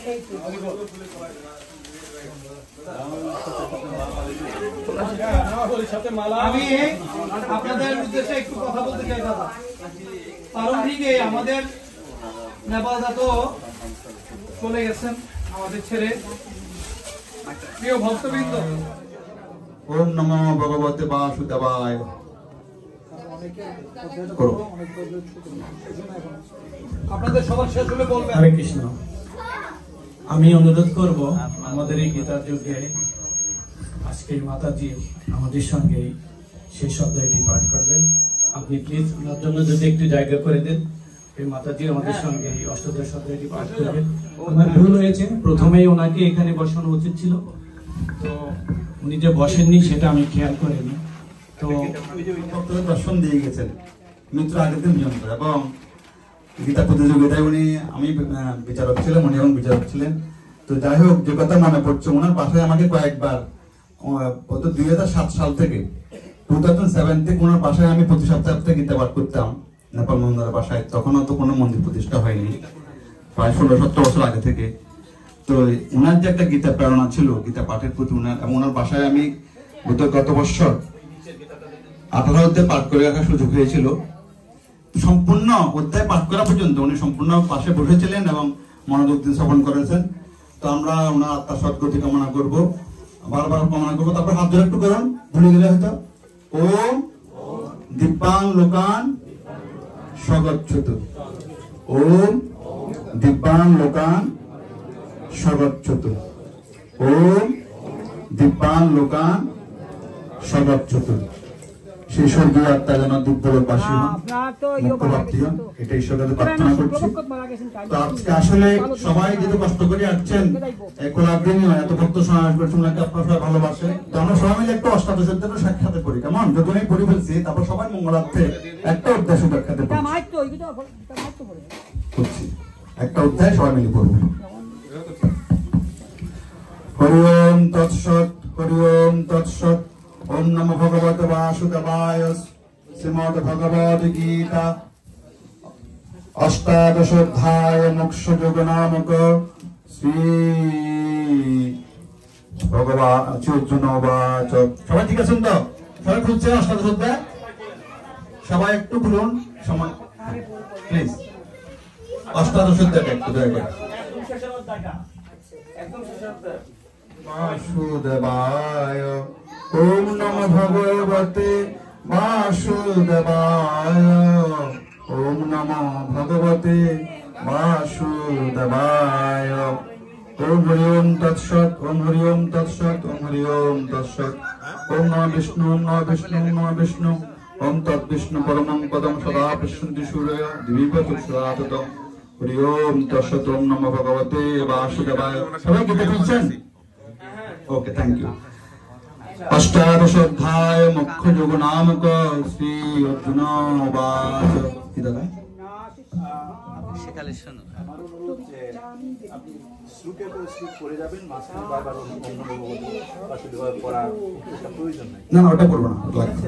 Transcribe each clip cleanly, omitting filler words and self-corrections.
আমি আপনাদের উদ্দেশ্যে একটু কথা বলতে চাই দাদা। প্রারম্ভিকে আমাদের নেপাল দাতো চলে গেছেন আমাদের ছেড়ে। প্রিয় ভক্তবৃন্দ, ওম নমো ভগবতে বাসুদেবায়। আপনাদের সবার শেষ হলে বলবেন। হরে কৃষ্ণ। আমি অনুরোধ করব আমাদের এই গীতার যুগে আজকে মাতাজি আমাদের সঙ্গে সেই শব্দটি পাঠ করবেন। আপনি প্লিজ ওনার জন্য যদি একটু জায়গা করে দেন। এই মাতাজি আমাদের সঙ্গে এই অষ্টাদশ শব্দটি পাঠ করবেন। আমার ভুল হয়েছে, প্রথমেই ওনাকে এখানে বসানো উচিত ছিল, তো উনি যে বসেননি সেটা আমি খেয়াল করিনি। তো দর্শন দিয়ে গেছেন মিত্র আগের দিন পর্যন্ত, এবং গীতা প্রতিযোগিতায় আমি বিচারক ছিলাম, উনি এবং বিচারক ছিলেন। তো যাই হোক, যে কথা মনে পড়ছে, ওনার বাসায় আমাকে কয়েকবার 2007 সাল থেকে 2007 থেকে ওনার বাসায় আমি প্রতি সপ্তাহে গীতা পাঠ করতাম নেপাল মন্দিরের বাসায়। তখনও তো কোনো মন্দির প্রতিষ্ঠা হয়নি, প্রায় 16-17 বছর আগে থেকে। তো ওনার যে একটা গীতা প্রেরণা ছিল গীতা পাঠের প্রতি, ওনার বাসায় আমি গত বছর 18 অধ্যায় পাঠ করে রাখার সুযোগ হয়েছিল। সম্পূর্ণ অধ্যায় পাঠ করা পর্যন্ত উনি সম্পূর্ণ পাশে বসেছিলেন এবং মনোযোগ দিয়ে শ্রবণ করেছেন। তো আমরা ওনার আত্মার সদ্গতি কামনা করবো, বারবার কামনা করবো। তারপর হাত ধরে একটু করুন, ভুলে গেলে হয়তো। ওম দিব্যাং লোকান স্বগচ্ছতু। ওম দিব্যাং লোকান স্বগচ্ছতু। ওম দিব্যাং লোকান স্বগচ্ছতু। সেই স্বর্গীয় আত্মা যেন দিব্যলোকবাসী হন, মুক্তপ্রাপ্তি হন, এটা ঈশ্বরের কাছে প্রার্থনা করছি। তো আজকে আসলে সবাই যেহেতু কষ্ট করে আসছেন, কোলাগ্রিনী এত ভক্ত সমাবেশ করছেন, ওনাকে আপনারা সবাই ভালোবাসে। তো আমরা সবাই মিলে একটা অষ্টাদশের জন্য সাক্ষাতে করি, কেমন? যখন আমি পড়ে ফেলছি, তারপর সবাই মঙ্গলার্থে একটা অধ্যায় শুধু সাক্ষাতে করছি, একটা অধ্যায় সবাই মিলে পড়বো। হরি ওম তৎসৎ, হরি ওম তৎসৎ। ওম নমো ভগবতে বাসুদেবায়। শ্রীমদ্ ভগবদ গীতা অষ্টাদশ অধ্যায় মোক্ষ যোগ নামক শ্রী ভগবান অর্জুন বাচ। সবাই ঠিক আছেন তো? সবাই খুঁজছে অষ্টাদশ অধ্যায়? সবাই একটু খুলুন সময় প্লিজ। অষ্টাদশ অধ্যায়টা একটু দয়া করে। বাসুদেবায়। ওম নমো ভগবতে বাসুদেবায়। ওম নমো ভগবতে বাসুদেবায়। ওম হরি ওম তৎসৎ। ওম হরি ওম তৎসৎ। ওম হরি ওম তৎসৎ। ওম নমঃ বিষ্ণু, ওম নমঃ বিষ্ণু, ওম নমঃ বিষ্ণু। ওম তদ্বিষ্ণু পরমং পদং সদা পশ্যন্তি সূরয়ঃ দিবিব চক্ষুরাততম। হরি ওম তৎসৎ। ওম নমো ভগবতে বাসুদেবায়। সবাই গীতা শুনছেন? Okay, thank you. অষ্টাদশ অধ্যায় মোক্ষ যোগ নামক শ্রী অর্জুন বাচ। কি দাদা? না, ওটা পড়বো না,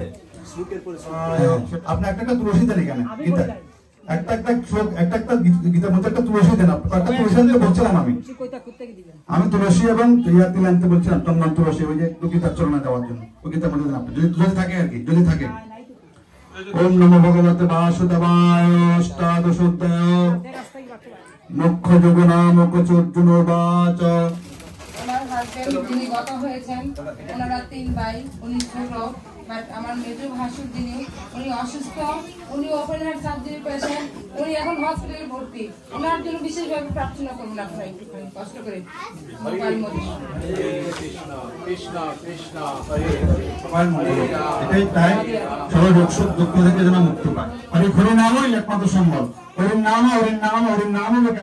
আপনি একটা তুলসী দেন এখানে গীতায়, একটা গীতার মধ্যে একটা তুলসী দেন। একটা তুলসী আনতে বলছিলাম আমি তুলসী এবং ইয়া তিল আনতে বলছিলাম, চন্দন তুলসী, ওই যে গীতার চরণে দেওয়ার জন্য। ওই গীতার মধ্যে দেন আপনি, যদি থাকে আর কি, যদি থাকে। ওম নমো ভগবতে বাসুদেবায়। অষ্টাদশ অধ্যায় মোক্ষ যোগ নামক অর্জুন বাচ। আমার হাজবেন্ড যিনি গত হয়েছেন, ওনারা 3 ভাই, উনি ছোট, বাট আমার মেজো ভাসুর যিনি, উনি অসুস্থ, উনি ওপেন হার্ট সার্জারি পেশেন্ট, উনি এখন হসপিটালে ভর্তি। ওনার জন্য বিশেষভাবে প্রার্থনা করুন আপনারা একটুখানি কষ্ট করে। এটাই তাই, সবাই রোগ শোক দুঃখ থেকে যেন মুক্তি পায়। হরি নামই একমাত্র সম্বল। হরি নাম, হরি নাম, হরি নাম।